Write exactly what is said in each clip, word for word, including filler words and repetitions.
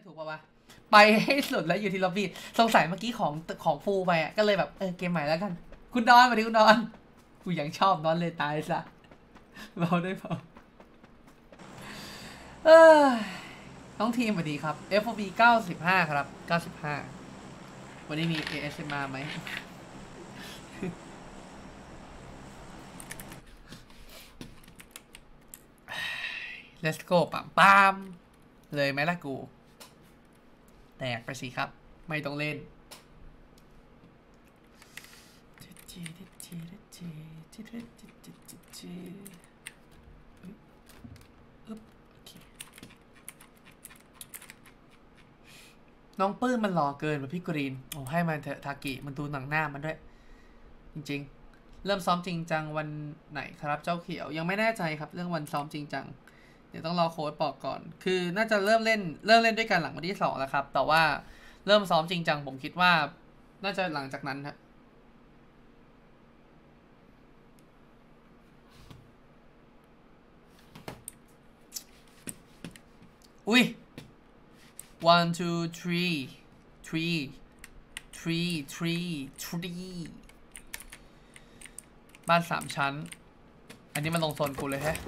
ถูกป่าวะไปให้สุดแล้วอยู่ที่ล็อบบี้สงสัยเมื่อกี้ของของฟูไปอ่ะก็เลยแบบเออเกมใหม่แล้วกันคุณดอนมาดิคุณดอนกูยังชอบนอนเลยตายซะเราได้เปล่าเออน้องทีมสวัสดีครับ เอฟ โอ บี เก้าสิบห้าครับเก้าสิบห้าวันนี้มี เอ เอส เอ็ม อาร์ ไหมLet's go ปั๊มปั๊มเลยไหมล่ะกูแตกไปสิครับไม่ต้องเล่นน้องปื้มมันหล่อเกินแบบพี่กรีนโอ้ให้มันเถอะทากิมันดูหนังหน้ามันด้วยจริงๆเริ่มซ้อมจริงจังวันไหนครับเจ้าเขียวยังไม่แน่ใจครับเรื่องวันซ้อมจริงจังเดี๋ยวต้องรอโค้ชบอกก่อนคือน่าจะเริ่มเล่นเริ่มเล่นด้วยกันหลังวันที่สองแล้วครับแต่ว่าเริ่มซ้อมจริงจังผมคิดว่าน่าจะหลังจากนั้นครับอุ้ย one two three three three three three บ้านสามชั้นอันนี้มันลงโซนกูเลยแฮะ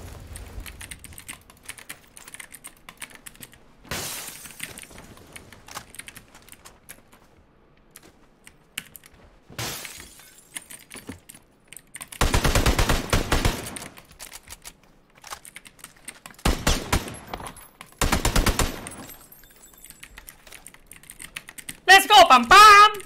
ปั๊มปั๊ม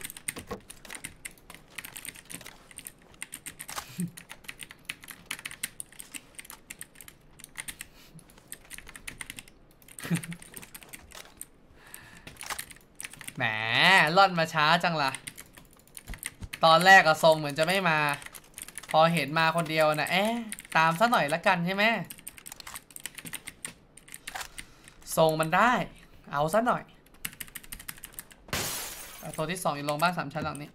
แหมล่อนมาช้าจังล่ะตอนแรกอะทรงเหมือนจะไม่มาพอเห็นมาคนเดียวนะเอ๊ะตามซะหน่อยละกันใช่ไหมทรงมันได้เอาซะหน่อยตัวที่สองอยู่ลงบ้านสามชั้นหลังนี้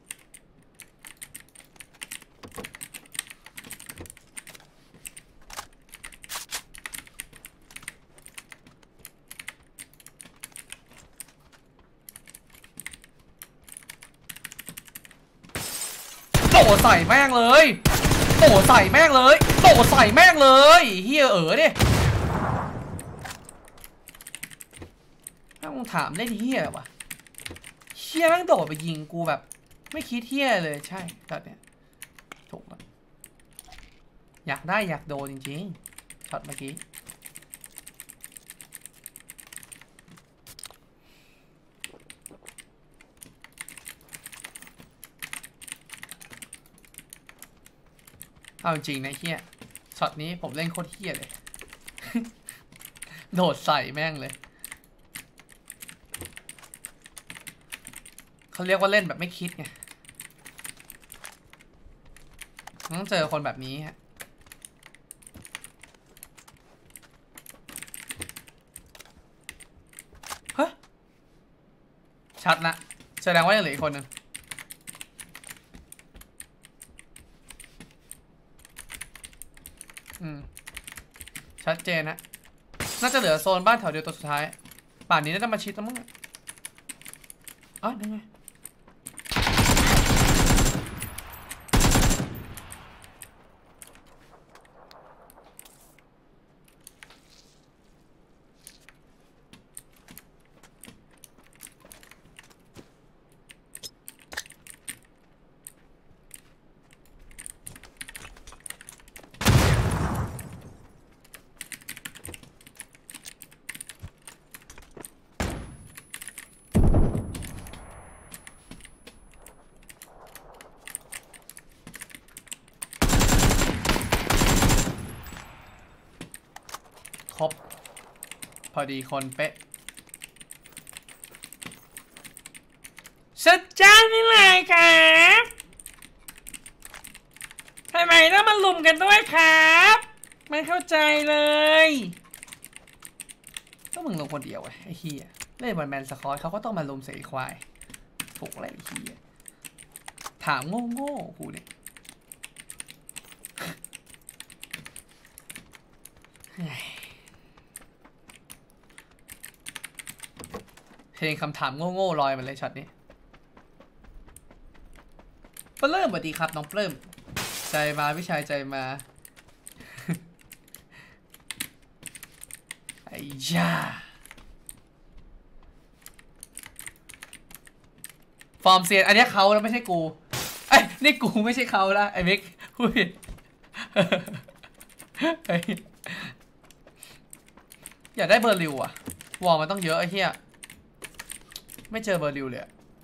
โตใส่แม่งเลยโตใส่แม่งเลยโตใส่แม่งเลยเฮียเอ๋อเนี่ยถ้ามึงถามเล่นเฮียวะเฮียแม่งโดดไปยิงกูแบบไม่คิดเฮียเลยใช่แบบเนี้ยถูกแล้วอยากได้อยากโดนจริงๆช็อตเมื่อกี้เอาจริงนะเฮียช็อตนี้ผมเล่นโคตรเฮียเลย โดดใส่แม่งเลยเขาเรียกว่าเล่นแบบไม่คิดไงต้องเจอคนแบบนี้ฮะเฮ้ยชัดละแสดงว่ายังเหลืออีกคนนึงอืมชัดเจนนะน่าจะเหลือโซนบ้านแถวเดียวตัวสุดท้ายป่านนี้น่าจะมาชิดแล้วมั้งอ๋อยังไงครบพอดีคนเป๊ะสุดจ้านี่เลยครับทำไมต้องมาลุมกันด้วยครับไม่เข้าใจเลยก็มึงลงคนเดียวไอ้เฮียเล่นบอลแมนสคอตเขาก็ต้องมาลุมเสียควายถูกอะไรไอ้เฮียถามโง่โง่กูเนี่ยเพลงคำถามโง่ๆลอยมาเลยช็อตนี้เปลื้มสวัสดีครับน้องเปลื้มใจมาพี่ชายใจมาไอ้ย่าฟอร์มเซียนอันนี้เขาแล้วไม่ใช่กูไอ้นี่กูไม่ใช่เขาละไอ้มิกพูดผิดอยากได้เบอร์ริวอะวอลมันต้องเยอะไอ้เหี้ยไม่เจอเบอร์ริวเลย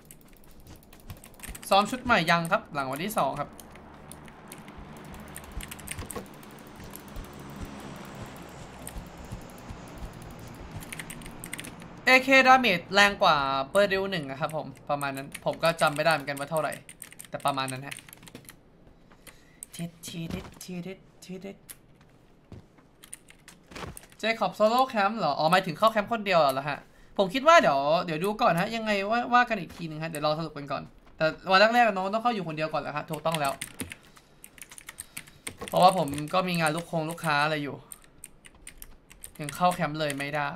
ซ้อมชุดใหม่ยังครับหลังวันที่สองครับเอ เค ดาเมจแรงกว่าเบอร์ริวหนึ่งนะครับผมประมาณนั้นผมก็จำไม่ได้เหมือนกันว่าเท่าไหร่แต่ประมาณนั้นฮะทีทีดิทีดิทีดิเจคอบโซโล่แคมป์เหรออ๋อหมายถึงเข้าแคมป์คนเดียวเหรอฮะผมคิดว่าเดี๋ยวเดี๋ยวดูก่อนฮะยังไงว่าว่ากันอีกทีนึงฮะเดี๋ยวรอสรุปกันก่อนแต่วันแรกๆน้องต้องเข้าอยู่คนเดียวก่อนแหละครับถูกต้องแล้วเพราะว่าผมก็มีงานลูกคงลูกค้าอะไรอยู่ยังเข้าแคมป์เลยไม่ได้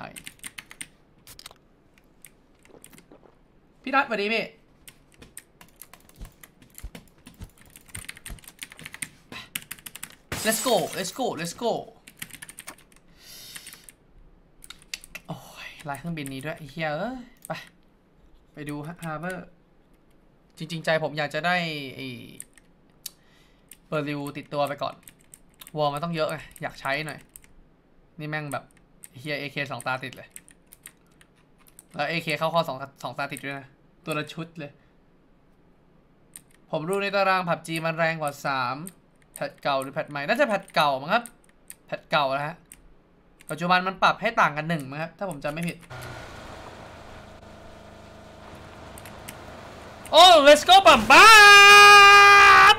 พี่นัทสวัสดีพี่let's go let's go let's go โอ้ยลายเครื่องบินนี้ด้วยไอ้เหี้ยเอ้ยไปไปดูฮาร์เบอร์จริงๆใจผมอยากจะได้ไอ้เบอร์ริวติดตัวไปก่อนวอลมันต้องเยอะไงอยากใช้หน่อยนี่แม่งแบบเฮีย เอ เค สองตาติดเลยแล้ว เอ เค เข้าข้อสองสองตาติดด้วยนะตัวละชุดเลยผมรู้ในตารางผับจีมันแรงกว่าสามแพทเก่าหรือแพทใหม่น่าจะแพทเก่ามั้งครับแพทเก่านะฮะปัจจุบันมันปรับให้ต่างกันหนึ่งมั้งครับถ้าผมจำไม่ผิดโอ้ let's go ปั๊มปั๊ม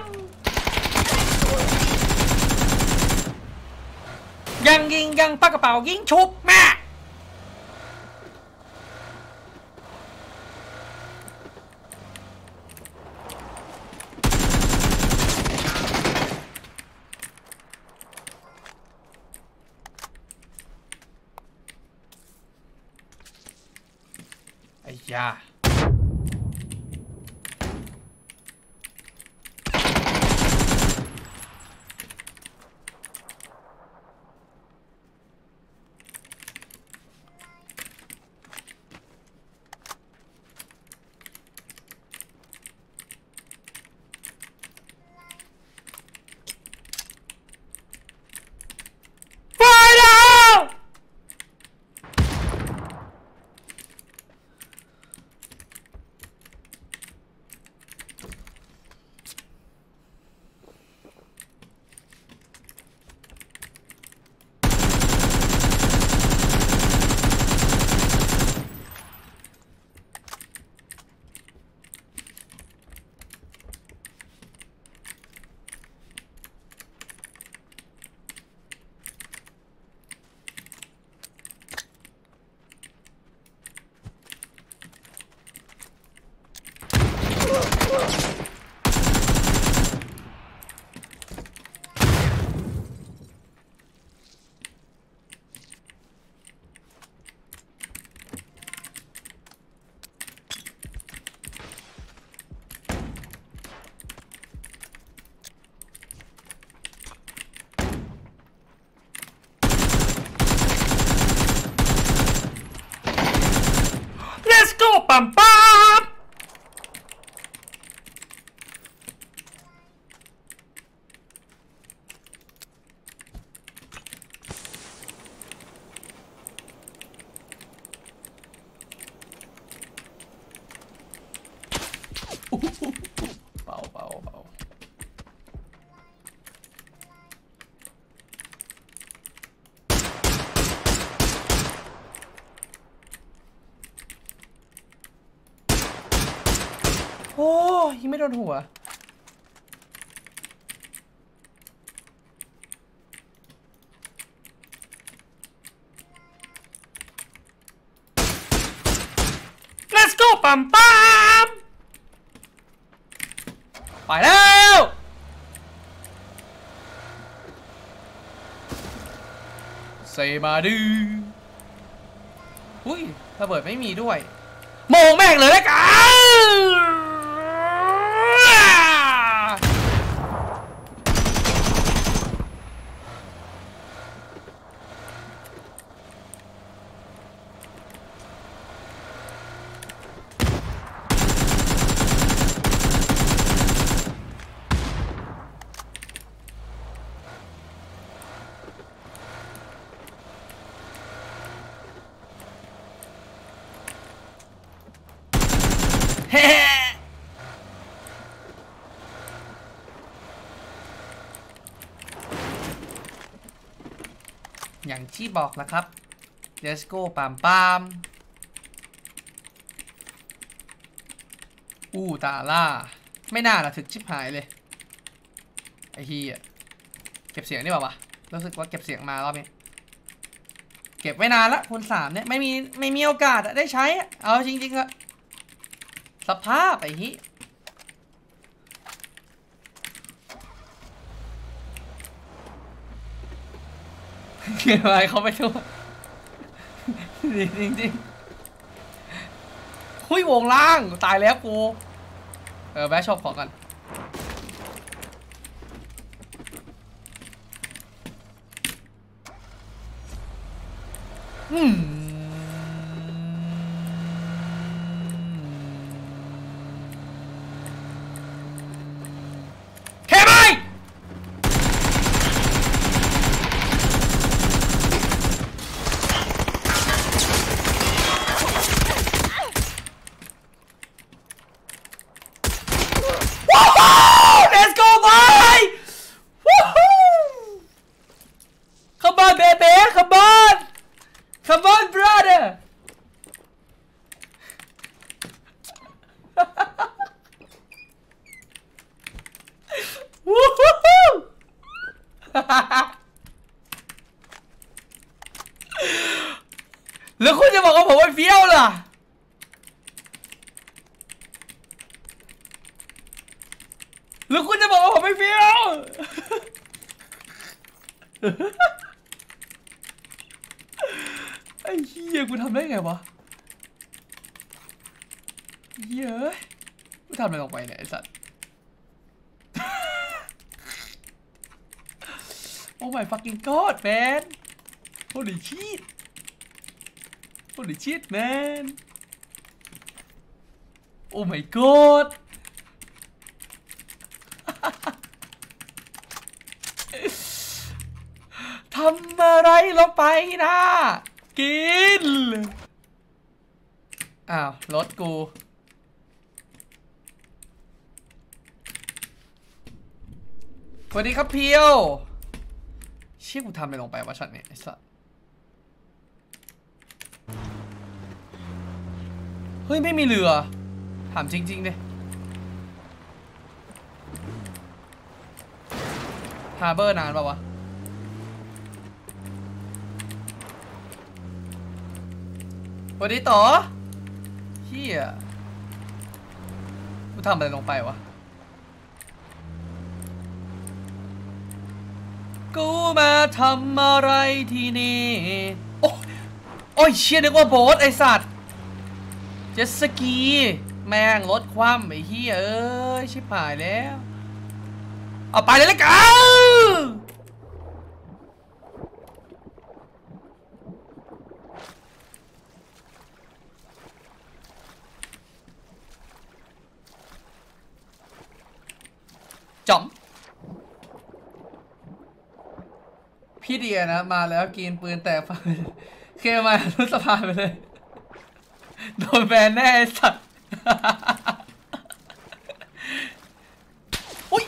ยังยิงยังปากกระเป๋ายิงชุบแม่ไอ้ยาปั๊มปั๊มเบาเบาเบาโอ้ยิงไม่โดนหัว let's go ปั๊มปั๊มไปแล้วเซมาดื้ออุ้ยระเบิดไม่มีด้วยโมงแม่งเลยแล้วกันเฮ้อย่างที่บอกแล้วครับเลสโก้ปามปามอู้ตาล่าไม่น่าละถึกชิบหายเลยไอ้เฮียเก็บเสียงนี่ป่าวะรู้สึกว่าเก็บเสียงมารอบนี้เก็บไว้นานละคูณสามเนี่ยไม่มีไม่มีโอกาสได้ใช้เอาจริงๆอะสภาพไอ้เฮียเก็บอะไรเขาไปทั่วจริงๆหุ้ยวงล่างตายแล้วกูเออแวะชอบของกันอืมเคไหมLet's go boy Come on baby Come on Come on brother แล้วคุณจะบอกว่าผมเป็นเฟี้ยวล่ะหรือคุณจะบอกว่าผมไม่เฟี้ยวไอ้เหี้ยกูทำได้ไงวะเหี้ยกูทำอะไรลงไปเนี่ยไอ้สัตว์ Oh my fucking god man Holy shit Holy shit man Oh my godทำอะไรลงไปนะกินอ้าวรถกูสวัสดีครับเพียวเชี่ยกูทำอะไรลงไปวะช็อตนี้ไอ้สัสเฮ้ยไม่มีเรือถามจริงๆดิฮาร์เบอร์นานป่าวะสวัสดีต่อเฮียกูทำอะไรลงไปวะกูมาทำอะไรที่นี่โอ้โอ้ยเชี่ยนึกว่าโบ๊ทไอสัตว์เจ็ตสกีแม่งรถคว่ำไอ้เฮียเอ้ยชิบหายแล้วเอาไปเลยละกันจอมพี่เดียนะมาแล้วกินปืนแต่ฟังเคมาทุสภาไปเลยโดนแบนแน่สัตว์อุ้ย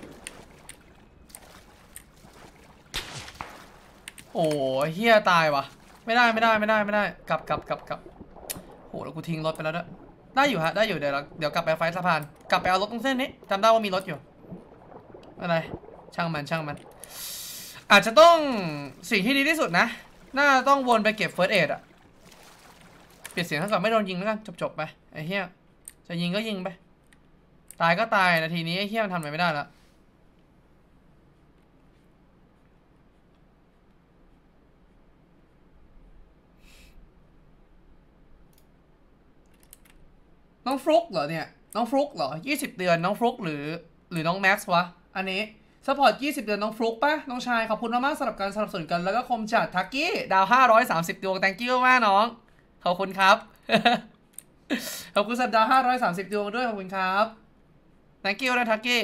โอ้เฮียตายวะไม่ได้ไม่ได้ไม่ได้ไม่ได้กลับกลับกลับกลับโหแล้วกูทิ้งรถไปแล้วด้วยได้อยู่ฮะได้อยู่เดี๋ยวเดี๋ยวกลับไปไฟสะพานกลับไปเอารถตรงเส้นนี้จำได้ว่ามีรถอยู่อะไรช่างมันช่างมันอาจจะต้องสิ่งที่ดีที่สุดนะน่าต้องวนไปเก็บเฟิร์สเอดอะเปลี่ยนเสียงถ้าเกิดไม่โดนยิงแล้วกันจบๆไปไอ้เหี้ยจะยิงก็ยิงไปตายก็ตายนาทีนี้ไอ้เหี้ยมันทำอะไรไม่ได้แล้วน้องฟลุกเหรอเนี่ยน้องฟลุกเหรอยี่สิบเดือนน้องฟลุกหรือหรือน้องแม็กซ์วะอันนี้ซัพพอร์ตยี่สิบเดือนน้องฟลุกปะน้องชายขอบคุณมากๆสำหรับการสนับสนุนกันแล้วก็คมจัดทักกี้ดาวห้าร้อยสามสิบดวง thank you มากน้องขอบคุณครับขอบคุณสัปดาห์ห้าร้อยสามสิบดวงด้วยขอบคุณครับ thank you นะทักกี้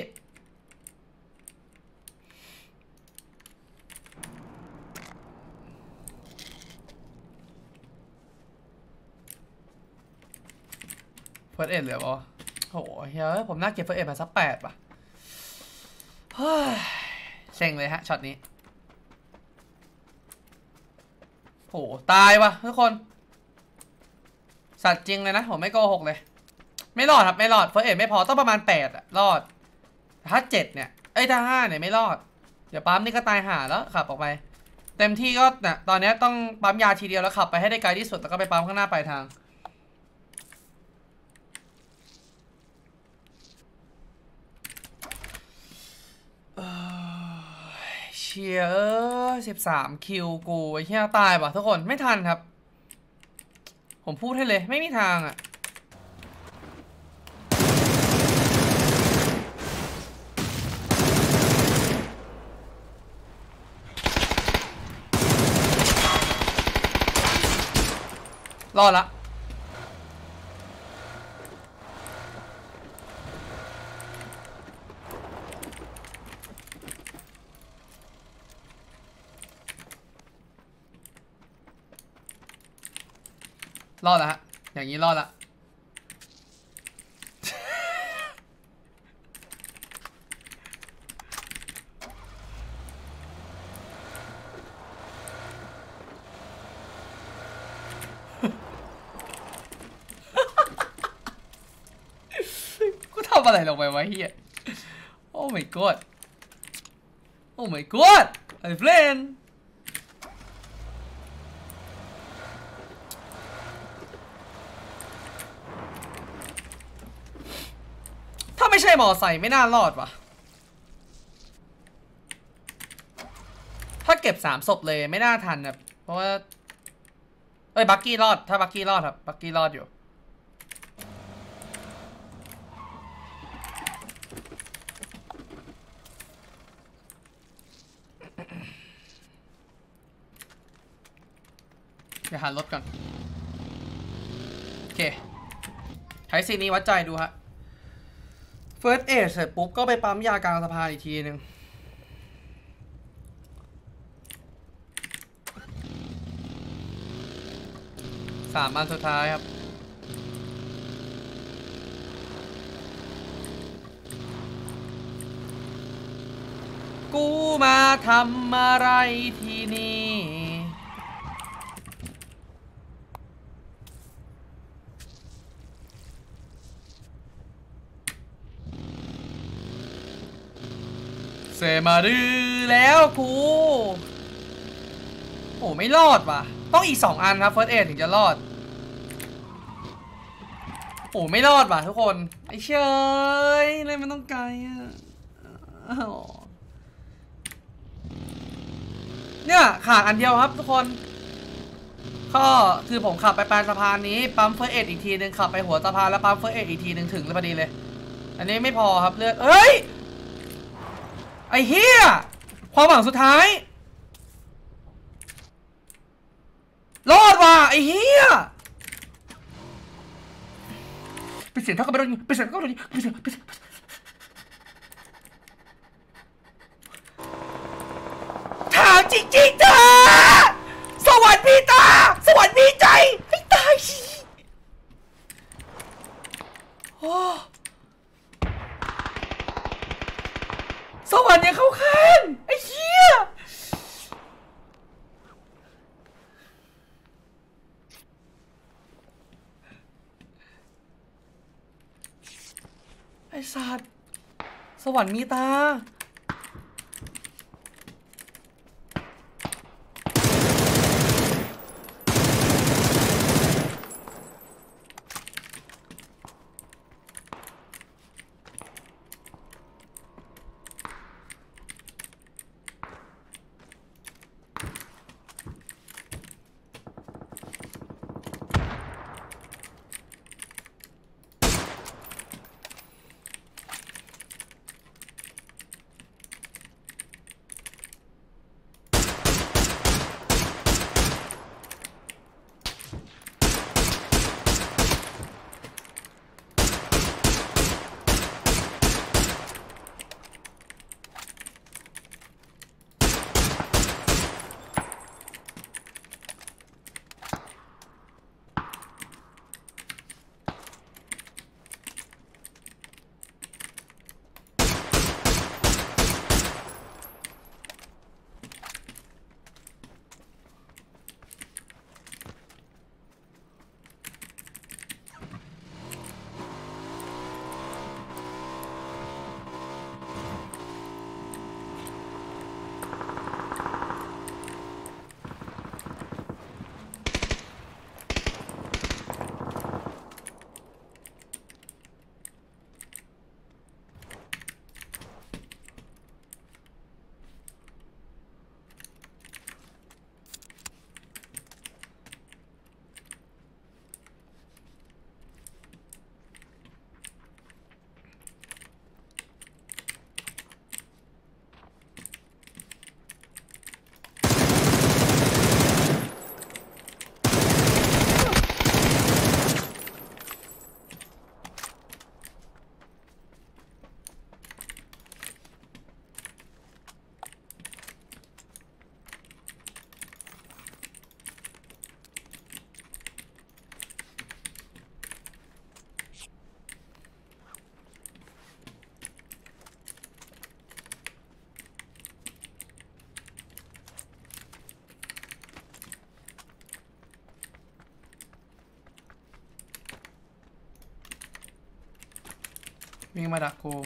เฟิร์สเอ็ดเหลือปะโหเฮ้ยผมน่าเก็บเฟิร์สเอ็ดมาสักแปดป่ะเฮ้ยเซ็งเลยฮะช็อตนี้โหตายว่ะทุกคนสัตว์จริงเลยนะผมไม่โกหกเลยไม่รอดครับไม่รอดเฟิร์สเอ็ดไม่พอต้องประมาณแปดอะรอดถ้าเจ็ดเนี่ยไอ้ถ้าห้าเนี่ยไม่รอดเดี๋ยวปั๊มนี่ก็ตายห่าแล้วขับออกไปเต็มที่ก็เนี่ยตอนนี้ต้องปั๊มยาทีเดียวแล้วขับไปให้ได้ไกลที่สุดแล้วก็ไปปั๊มข้างหน้าปลายทางเชียร์สิบสามคิวกูไอ้เหี้ยตายป่ะทุกคนไม่ทันครับผมพูดให้เลยไม่มีทางอ่ะรอดละรอดละฮะอย่างนี้รอดละกูทำอะไรลงไปวะเฮียโอ้ my god โอ้ my god ไอ้เฟรนถ้าไม่ใช่มอไซค์ไม่น่ารอดว่ะถ้าเก็บสามศพเลยไม่น่าทันนะเพราะว่าเอ้ยบักกี้รอดถ้าบักกี้รอดครับบักกี้รอดอยู่เดี๋ยวหารถก่อนโอเคใช้ซีนี้วัดใจดูฮะ First Aid เสร็จปุ๊บก็ไปปั๊มยากลางสะพานอีกทีนึงสามอันสุดท้ายครับกูมาทำอะไรที่นี่เซมาดื้อแล้วกูโอ้ไม่รอดว่ะต้องอีกสองอันครับ First Aid ถึงจะรอดโอ้ไม่รอดว่ะทุกคนไอ้เชยอะไรมันต้องไกลอ่ะเนี่ยขาดอันเดียวครับทุกคนก็คือผมขับไปปลายสะพานนี้ปั๊ม First Aid อีกทีนึงขับไปหัวสะพานแล้วปั๊ม First Aid อีกทีนึงถึงเลยพอดีเลยอันนี้ไม่พอครับเลือดเอ้ยไอ้เฮียความหวังสุดท้ายรอดว่ะไอ้เฮียไปเสียงเท่ากับไปโดนไปเสียงเท่ากับไปโดนไปเสียงไปเสียงถามจริงๆเธอสวัสดีตาสวัสดีใจให้ตายโอ้สวรรค์ยังเข้าข้างไอ้เหี้ยไอ้สัตว์สวรรค์มีตาวิ่งมาดักกู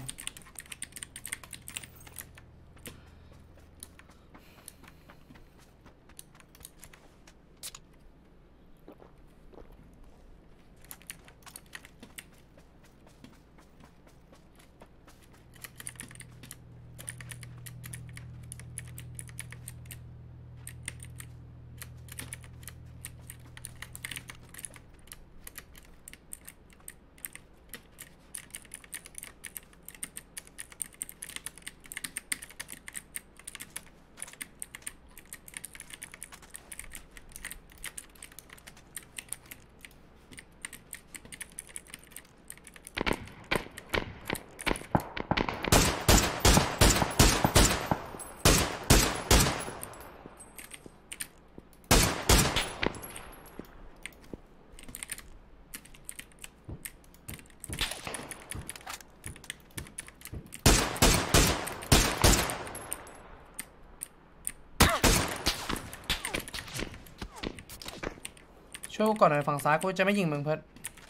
ช่วยก่อนหน่อยฝั่งซ้ายกูจะไม่ยิงมึงเพิ่น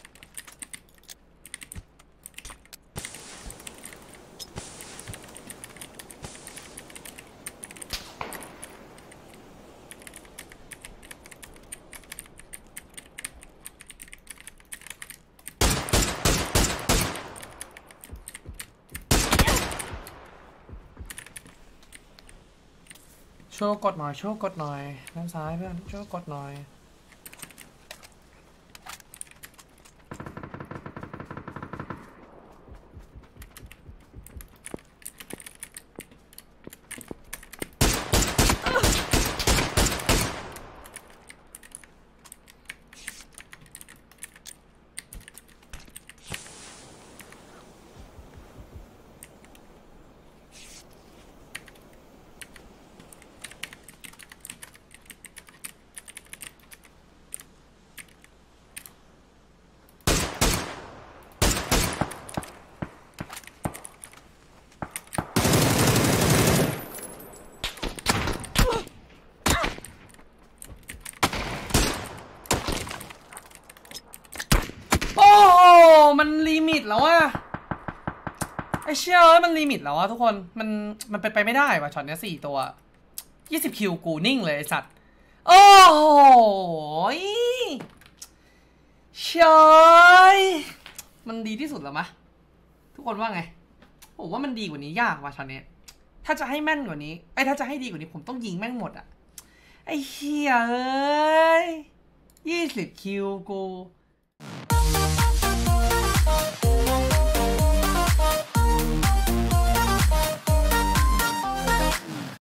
ช่วยกดหน่อยช่วยกดหน่อยด้านซ้ายเพื่อนช่วยกดหน่อยมันลิมิตแล้วอะไอเชี่ยมันลิมิตแล้วอะทุกคนมันมันเป็นไปไม่ได้ว่ะช็อตเนี้ยสี่ตัวยี่สิบคิวกูนิ่งเลยไอสัตว์โอ้โหเชยมันดีที่สุดแล้วมะทุกคนว่าไงผมว่ามันดีกว่านี้ยากว่ะช็อตเนี้ยถ้าจะให้แม่นกว่านี้ไอถ้าจะให้ดีกว่านี้ผมต้องยิงแม่งหมดอะไอเฮียเอ้ยยี่สิบคิวกู